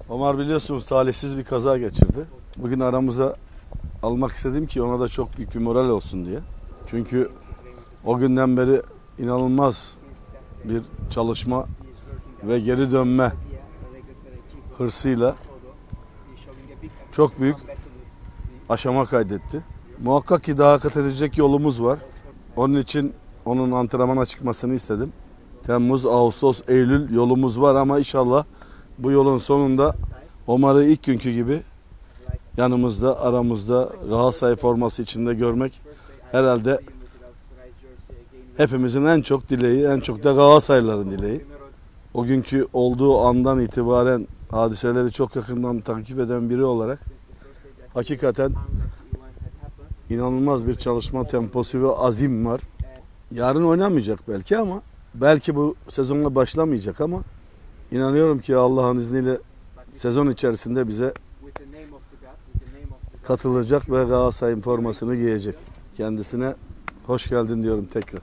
Omar biliyorsunuz talihsiz bir kaza geçirdi. Bugün aramıza almak istedim ki ona da çok büyük bir moral olsun diye. Çünkü o günden beri inanılmaz bir çalışma ve geri dönme hırsıyla çok büyük aşama kaydetti. Muhakkak ki daha kat edecek yolumuz var. Onun için onun antrenmana çıkmasını istedim. Temmuz, Ağustos, Eylül yolumuz var ama inşallah bu yolun sonunda Omar'ı ilk günkü gibi yanımızda, aramızda Galatasaray forması içinde görmek herhalde hepimizin en çok dileği, en çok da Galatasaraylıların dileği. O günkü olduğu andan itibaren hadiseleri çok yakından takip eden biri olarak hakikaten inanılmaz bir çalışma temposu ve azim var. Yarın oynamayacak belki ama belki bu sezonla başlamayacak ama inanıyorum ki Allah'ın izniyle sezon içerisinde bize katılacak ve Galatasaray'ın formasını giyecek. Kendisine hoş geldin diyorum tekrar.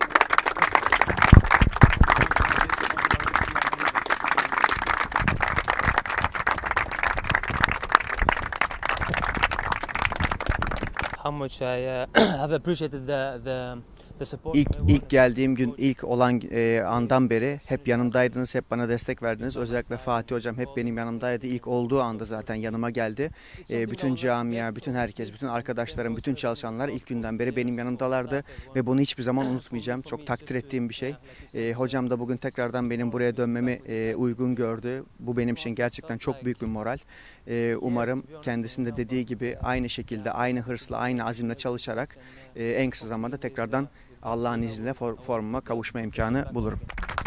How much I have appreciated the support. İlk geldiğim gün, ilk olan andan beri hep yanımdaydınız, hep bana destek verdiniz. Özellikle Fatih Hocam hep benim yanımdaydı. İlk olduğu anda zaten yanıma geldi. Bütün camia, bütün herkes, bütün arkadaşlarım, bütün çalışanlar ilk günden beri benim yanımdalardı. Ve bunu hiçbir zaman unutmayacağım. Çok takdir ettiğim bir şey. Hocam da bugün tekrardan benim buraya dönmemi uygun gördü. Bu benim için gerçekten çok büyük bir moral. Umarım kendisinde dediği gibi aynı şekilde, aynı hırsla, aynı azimle çalışarak en kısa zamanda tekrardan Allah'ın izniyle formuma kavuşma imkanı bulurum.